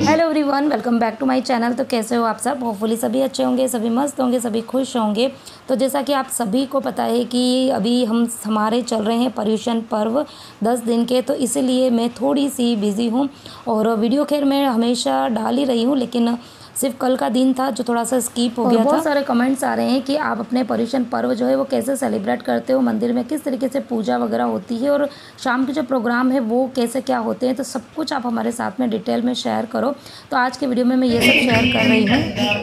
Hello everyone, welcome back to my channel. तो कैसे हो आप सब? होपफुली सभी अच्छे होंगे, सभी मस्त होंगे, सभी खुश होंगे। तो जैसा कि आप सभी को पता है कि अभी हमारे चल रहे हैं पर्यूषण पर्व 10 दिन के, तो इसीलिए मैं थोड़ी सी बिज़ी हूँ। और वीडियो खैर मैं हमेशा डाल ही रही हूँ, लेकिन सिर्फ कल का दिन था जो थोड़ा सा स्किप हो गया था। बहुत सारे कमेंट्स आ रहे हैं कि आप अपने पर्यूषण पर्व जो है वो कैसे सेलिब्रेट करते हो, मंदिर में किस तरीके से पूजा वगैरह होती है और शाम के जो प्रोग्राम है वो कैसे क्या होते हैं। तो सब कुछ आप हमारे साथ में डिटेल में शेयर करो। तो आज के वीडियो में मैं ये सब शेयर कर रही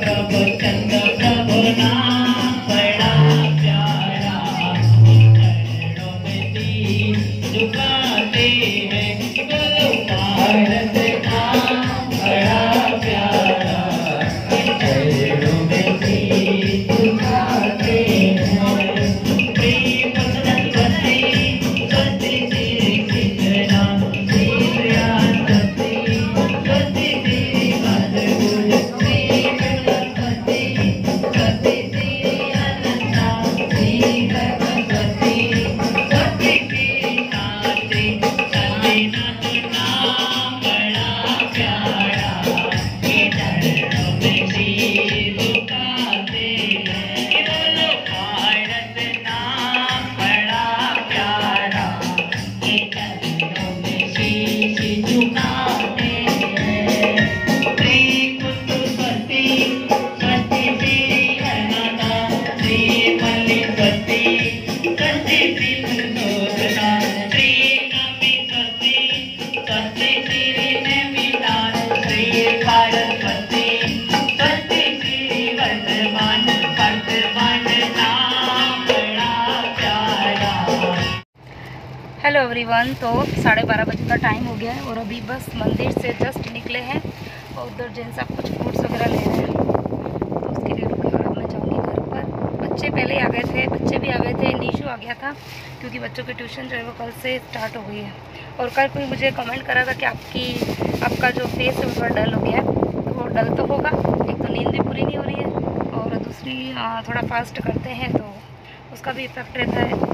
हेलो एवरीवन। तो 12:30 बजे का टाइम हो गया है और अभी बस मंदिर से जस्ट निकले हैं और उधर जैन साहब कुछ फ्रूट्स वगैरह ले रहे हैं, तो उसके लिए रुके। और अब मैं जाऊँगी घर पर। बच्चे पहले ही आ गए थे, बच्चे भी आ गए थे, नीशू आ गया था क्योंकि बच्चों की ट्यूशन जो है वो कल से स्टार्ट हो गई है। और कल कोई मुझे कमेंट करा था कि आपका जो फेस है वो थोड़ा डल हो गया है। तो वो डल तो होगा, एक तो नींद भी पूरी नहीं हो रही है और दूसरी थोड़ा फास्ट करते हैं तो उसका भी इफेक्ट रहता है।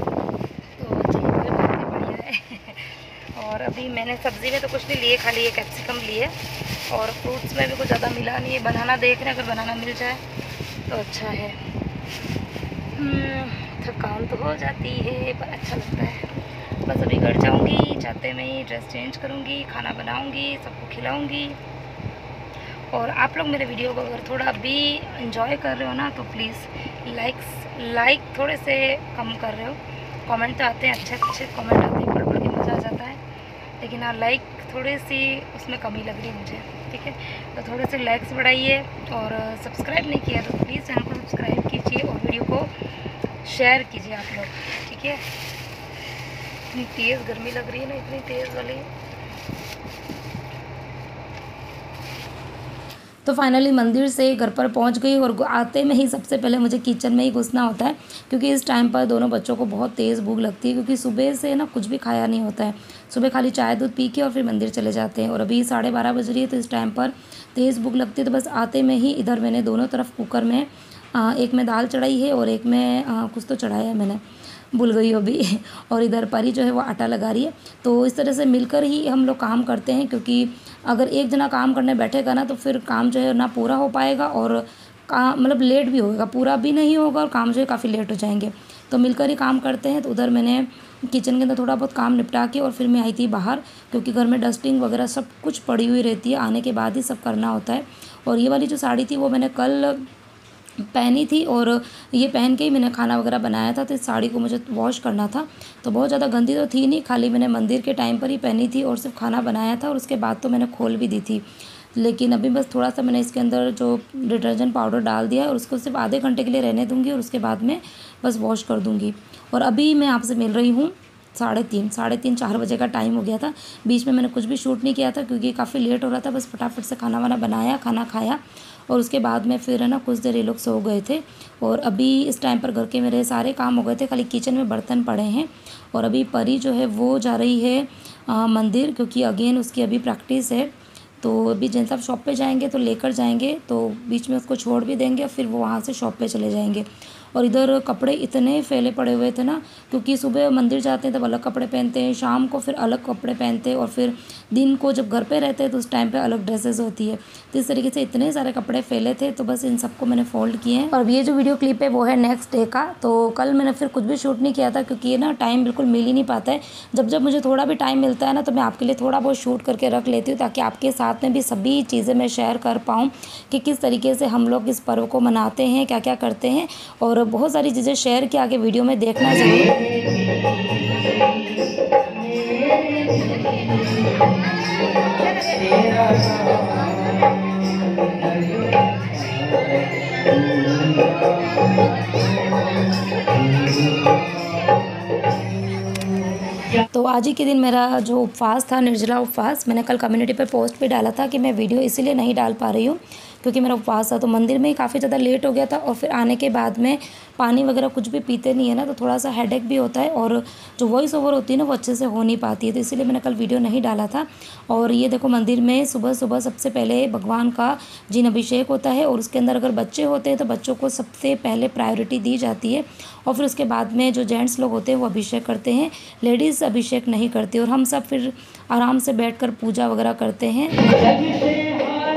और अभी मैंने सब्ज़ी में तो कुछ नहीं लिए, खाली ये कैप्सिकम लिए और फ्रूट्स में भी कुछ ज़्यादा मिला नहीं है। बनाना देख रहे हैं, अगर बनाना मिल जाए तो अच्छा है। थकान तो हो जाती है पर अच्छा लगता है। बस अभी घर जाऊंगी, जाते में ही ड्रेस चेंज करूंगी, खाना बनाऊंगी, सबको खिलाऊंगी। और आप लोग मेरे वीडियो को अगर थोड़ा भी इंजॉय कर रहे हो ना तो प्लीज़ लाइक थोड़े से कम कर रहे हो। कमेंट तो आते हैं, अच्छे कमेंट आते हैं, पढ़ के मज़ा आ जाता है, लेकिन हाँ लाइक थोड़ी सी उसमें कमी लग रही है मुझे। ठीक है, तो थोड़े से लाइक्स बढ़ाइए और सब्सक्राइब नहीं किया तो प्लीज़ चैनल को सब्सक्राइब कीजिए और वीडियो को शेयर कीजिए आप लोग। ठीक है, इतनी तेज़ गर्मी लग रही है ना, इतनी तेज़ वाली। तो फाइनली मंदिर से घर पर पहुंच गई और आते में ही सबसे पहले मुझे किचन में ही घुसना होता है क्योंकि इस टाइम पर दोनों बच्चों को बहुत तेज़ भूख लगती है क्योंकि सुबह से ना कुछ भी खाया नहीं होता है। सुबह खाली चाय दूध पी के और फिर मंदिर चले जाते हैं और अभी 12:30 बज रही है, तो इस टाइम पर तेज़ भूख लगती है। तो बस आते में ही इधर मैंने दोनों तरफ कुकर में एक में दाल चढ़ाई है और एक में कुछ तो चढ़ाया है, मैंने भूल गई अभी। और इधर परी जो है वो आटा लगा रही है। तो इस तरह से मिलकर ही हम लोग काम करते हैं क्योंकि अगर एक जना काम करने बैठेगा ना तो फिर काम जो है ना पूरा हो पाएगा और काम मतलब लेट भी होगा, पूरा भी नहीं होगा और काम जो है काफ़ी लेट हो जाएंगे। तो मिलकर ही काम करते हैं। तो उधर मैंने किचन के अंदर थोड़ा बहुत काम निपटा के और फिर मैं आई थी बाहर क्योंकि घर में डस्टिंग वगैरह सब कुछ पड़ी हुई रहती है, आने के बाद ही सब करना होता है। और ये वाली जो साड़ी थी वो मैंने कल पहनी थी और ये पहन के ही मैंने खाना वगैरह बनाया था। तो इस साड़ी को मुझे वॉश करना था, तो बहुत ज़्यादा गंदी तो थी नहीं, खाली मैंने मंदिर के टाइम पर ही पहनी थी और सिर्फ खाना बनाया था और उसके बाद तो मैंने खोल भी दी थी। लेकिन अभी बस थोड़ा सा मैंने इसके अंदर जो डिटर्जेंट पाउडर डाल दिया है और उसको सिर्फ आधे घंटे के लिए रहने दूँगी और उसके बाद में बस वॉश कर दूँगी। और अभी मैं आपसे मिल रही हूँ 3:30 4 बजे का टाइम हो गया था। बीच में मैंने कुछ भी शूट नहीं किया था क्योंकि काफ़ी लेट हो रहा था। बस फटाफट से खाना वाना बनाया, खाना खाया और उसके बाद में फिर है ना कुछ देर ये लोग सो गए थे। और अभी इस टाइम पर घर के मेरे सारे काम हो गए थे, खाली किचन में बर्तन पड़े हैं। और अभी परी जो है वो जा रही है मंदिर क्योंकि अगेन उसकी अभी प्रैक्टिस है। तो अभी जैन साहब शॉप पे जाएंगे तो लेकर जाएंगे, तो बीच में उसको छोड़ भी देंगे और फिर वो वहाँ से शॉप पे चले जाएंगे। और इधर कपड़े इतने फैले पड़े हुए थे ना, क्योंकि सुबह मंदिर जाते हैं तब अलग कपड़े पहनते हैं, शाम को फिर अलग कपड़े पहनते हैं, और फिर दिन को जब घर पे रहते हैं तो उस टाइम पे अलग ड्रेसेस होती है। तो इस तरीके से इतने सारे कपड़े फैले थे, तो बस इन सबको मैंने फोल्ड किए हैं। और ये जो वीडियो क्लिप है वो है नेक्स्ट डे का। तो कल मैंने फिर कुछ भी शूट नहीं किया था, क्योंकि ये ना टाइम बिल्कुल मिल ही नहीं पाता है। जब जब मुझे थोड़ा भी टाइम मिलता है ना, तो मैं आपके लिए थोड़ा बहुत शूट करके रख लेती हूँ, ताकि आपके साथ में भी सभी चीज़ें मैं शेयर कर पाऊँ कि किस तरीके से हम लोग इस पर्व को मनाते हैं, क्या क्या करते हैं। और बहुत सारी चीज़ें शेयर की, आगे वीडियो में देखना ज़रूर। तो आज ही के दिन मेरा जो उपवास था, निर्जला उपवास, मैंने कल कम्युनिटी पे पोस्ट भी डाला था कि मैं वीडियो इसीलिए नहीं डाल पा रही हूँ क्योंकि मेरा उपवास था। तो मंदिर में ही काफ़ी ज़्यादा लेट हो गया था, और फिर आने के बाद में पानी वगैरह कुछ भी पीते नहीं है ना, तो थोड़ा सा हेडेक भी होता है, और जो वॉइस ओवर होती है ना वो अच्छे से हो नहीं पाती है, तो इसीलिए मैंने कल वीडियो नहीं डाला था। और ये देखो, मंदिर में सुबह सुबह सबसे पहले भगवान का जिन अभिषेक होता है, और उसके अंदर अगर बच्चे होते हैं तो बच्चों को सबसे पहले प्रायोरिटी दी जाती है, और फिर उसके बाद में जो जेंट्स लोग होते हैं वो अभिषेक करते हैं, लेडीज़ अभिषेक नहीं करती। और हम सब फिर आराम से बैठकर पूजा वगैरह करते हैं।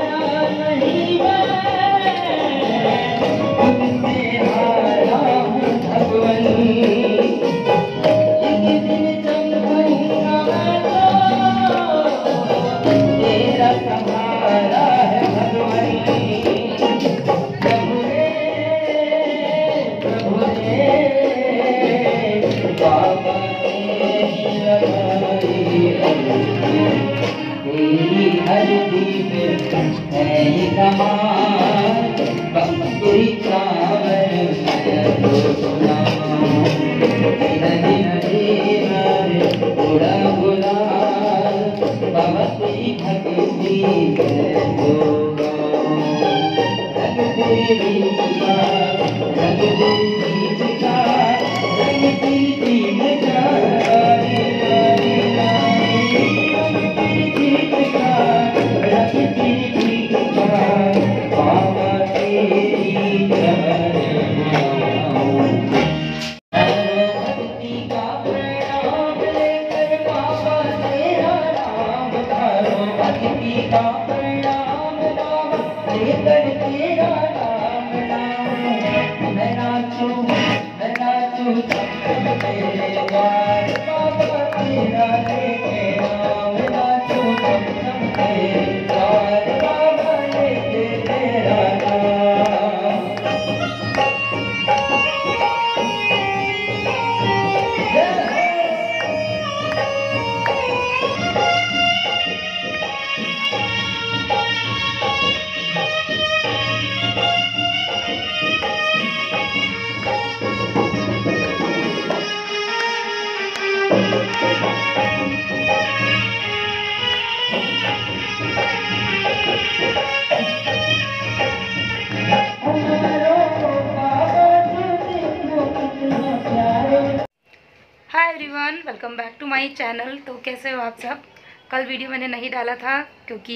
Hi everyone, welcome back to my channel. तो कैसे हो आप सब। कल वीडियो मैंने नहीं डाला था क्योंकि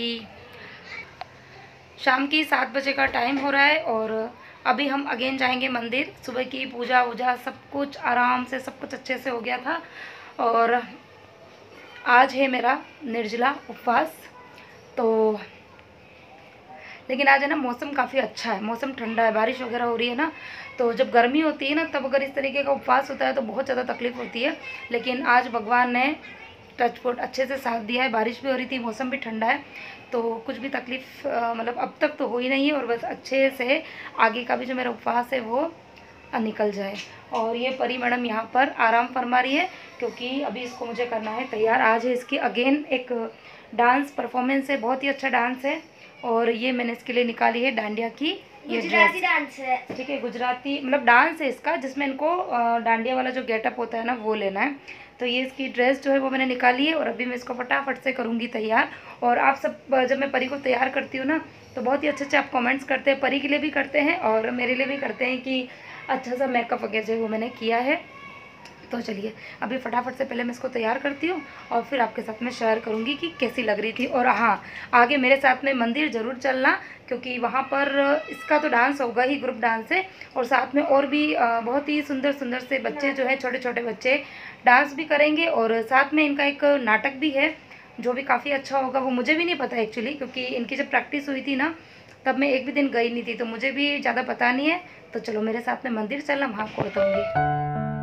शाम की 7 बजे का टाइम हो रहा है, और अभी हम अगेन जाएंगे मंदिर। सुबह की पूजा वूजा सब कुछ आराम से, सब कुछ अच्छे से हो गया था, और आज है मेरा निर्जला उपवास। तो लेकिन आज है ना मौसम काफ़ी अच्छा है, मौसम ठंडा है, बारिश वगैरह हो रही है ना। तो जब गर्मी होती है ना, तब अगर इस तरीके का उपवास होता है तो बहुत ज़्यादा तकलीफ़ होती है। लेकिन आज भगवान ने टचवुड अच्छे से साथ दिया है, बारिश भी हो रही थी, मौसम भी ठंडा है, तो कुछ भी तकलीफ़ मतलब अब तक तो हो ही नहीं है। और बस अच्छे से आगे का भी जो मेरा उपवास है वो निकल जाए। और ये परी मैडम यहाँ पर आराम फरमा रही है, क्योंकि अभी इसको मुझे करना है तैयार। आज है इसकी अगेन एक डांस परफॉर्मेंस है, बहुत ही अच्छा डांस है, और ये मैंने इसके लिए निकाली है डांडिया की ये गुजराती डांस है। ठीक है, गुजराती मतलब डांस है इसका, जिसमें इनको डांडिया वाला जो गेटअप होता है ना वो लेना है। तो ये इसकी ड्रेस जो है वो मैंने निकाली है, और अभी मैं इसको फटाफट से करूँगी तैयार। और आप सब जब मैं परी को तैयार करती हूँ ना, तो बहुत ही अच्छे आप कमेंट्स करते हैं, परी के लिए भी करते हैं और मेरे लिए भी करते हैं कि अच्छा सा मेकअप वगैरह जो वो मैंने किया है। तो चलिए अभी फटाफट से पहले मैं इसको तैयार करती हूँ और फिर आपके साथ में शेयर करूँगी कि कैसी लग रही थी। और हाँ, आगे मेरे साथ में मंदिर ज़रूर चलना, क्योंकि वहाँ पर इसका तो डांस होगा ही, ग्रुप डांस है, और साथ में और भी बहुत ही सुंदर सुंदर से बच्चे जो है, छोटे छोटे बच्चे डांस भी करेंगे, और साथ में इनका एक नाटक भी है जो भी काफ़ी अच्छा होगा। वो मुझे भी नहीं पता एक्चुअली, क्योंकि इनकी जब प्रैक्टिस हुई थी ना तब मैं एक भी दिन गई नहीं थी, तो मुझे भी ज़्यादा पता नहीं है। तो चलो मेरे साथ में मंदिर चलना, वहाँ आपको बताऊँगी।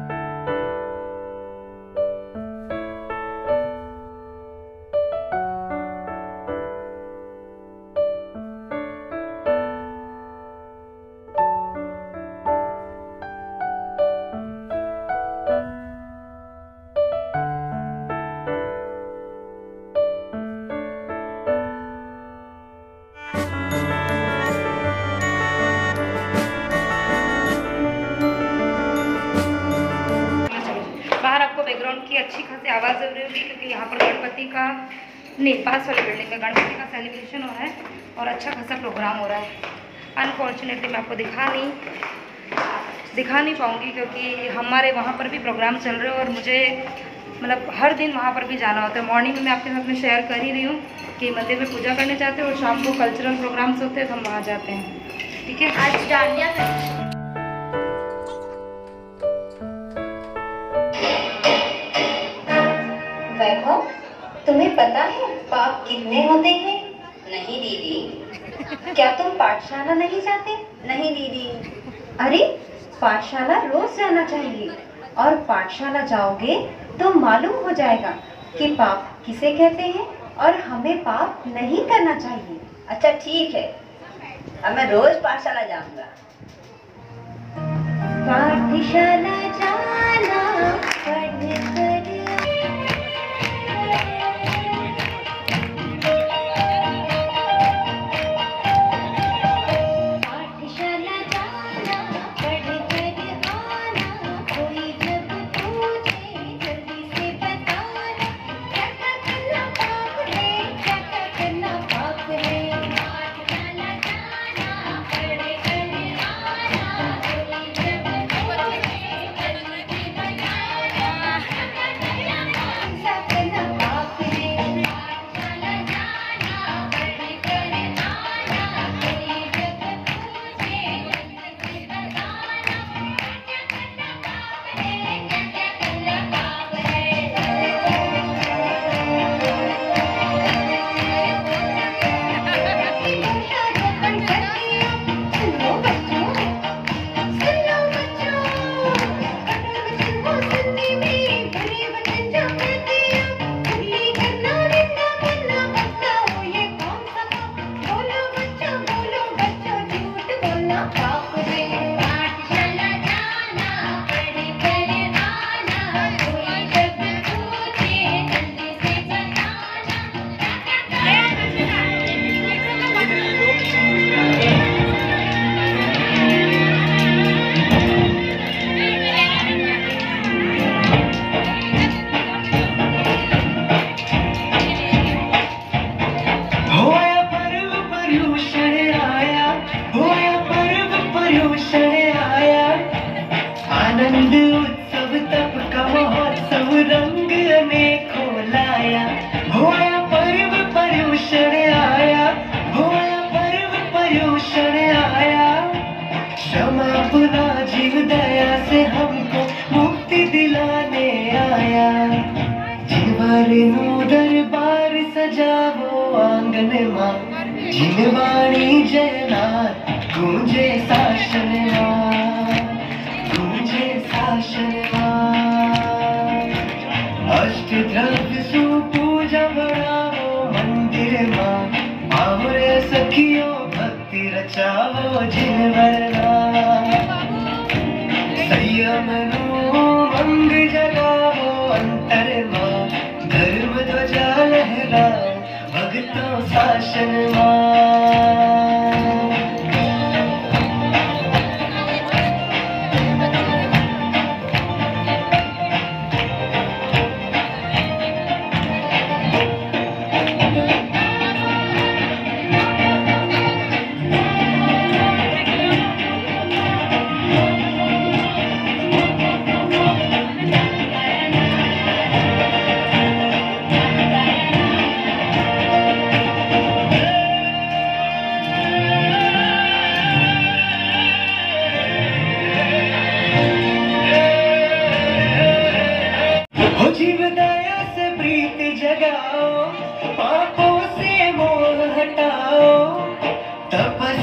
बाहर आपको बैकग्राउंड की अच्छी खासी आवाज़ हो रही होगी, क्योंकि यहाँ पर गणपति का नहीं, पास वाली बिल्डिंग में गणपति का सेलिब्रेशन हो रहा है और अच्छा खासा प्रोग्राम हो रहा है। अनफॉर्चुनेटली मैं आपको दिखा नहीं पाऊँगी, क्योंकि हमारे वहाँ पर भी प्रोग्राम चल रहे हो और मुझे मतलब हर दिन वहाँ पर भी जाना होता है। मॉर्निंग में मैं आपके साथ में शेयर कर ही रही हूँ कि मंदिर में पूजा करने जाते हैं और शाम को कल्चरल प्रोग्राम्स होते हैं तो हम वहाँ जाते हैं। ठीक है, आज डांडिया वैभव, तुम्हें पता है पाप कितने होते हैं? नहीं दीदी। क्या तुम पाठशाला नहीं जाते? नहीं दीदी। अरे पाठशाला रोज जाना चाहिए, और पाठशाला जाओगे तो मालूम हो जाएगा कि पाप किसे कहते हैं और हमें पाप नहीं करना चाहिए। अच्छा ठीक है, अब मैं रोज पाठशाला जाऊंगा। पाठशाला जाना पढ़कर आनंद उत्सव तप का महोत्सव रंग अनेकों लाया। होया पर्व पर्यूषण आया, होया पर्व पर्यूषण आया। क्षमा पुना जीव दया से हमको मुक्ति दिलाने आया। जिनवार नु दरबार सजावो आंगन मां, जिनवाणी जयनाथ गूंजे शासन अष्ट द्रव्य सुपूजा बढ़ावो मंदिर मां। आओ रे सखियों भक्ति रचावो जिनवरना। संयम नु मंग जगावो अंतर मां। धर्म ध्वजा लहराओ भक्तों शासन मां।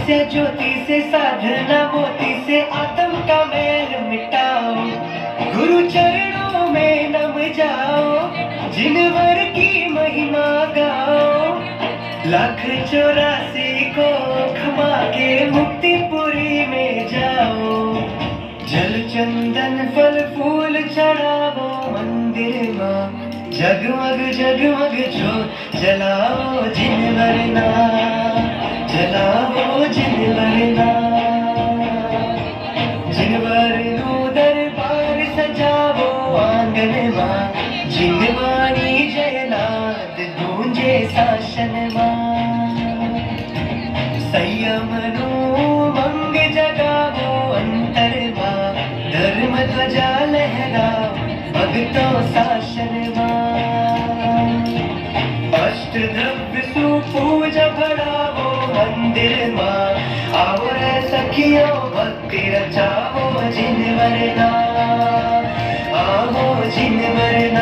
से ज्योति से साधना मोती से आत्म का मैल मिटाओ, गुरु चरणों में नम जाओ, जिनवर की महिमा गाओ, लाख 84 को खमा के मुक्तिपुरी में जाओ। जल चंदन फल फूल चढ़ाओ मंदिर माँ, जगमग जगमग ज्योत जलाओ जिनवर ना, जलाओ जिनवर ना। जिनवर नो दरबार सजाओ आंगन माँ, जिनवाणी जयनाद गूंजे शासन माँ। संयम नो मंग जगाओ अंतर माँ, धर्म ध्वजा लहराओ भक्तों शासन माँ। अष्ट द्रव्य सुपूजा बढ़ाओ मंदिर माँ, आओ रे सखियों भक्ति रचाओ जिनवर ना, आओ जिनवर ना,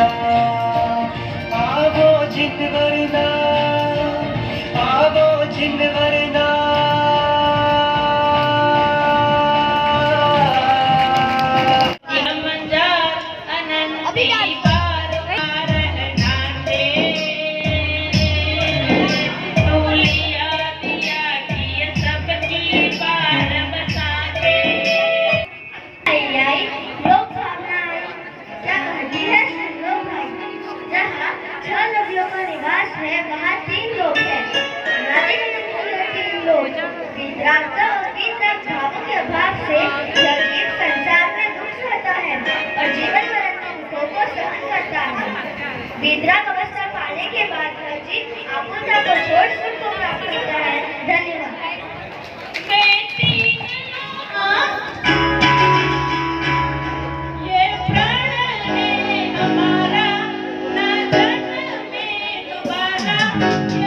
आओ जिनवर ना, आओ जिनवर ना। विद्राक अवस्था पाने के बाद हर जीव आकुलता को छोड़ सुख को प्राप्त करता है। धन्यवाद। ये प्राण है हमारा, ना जन्म में दोबारा।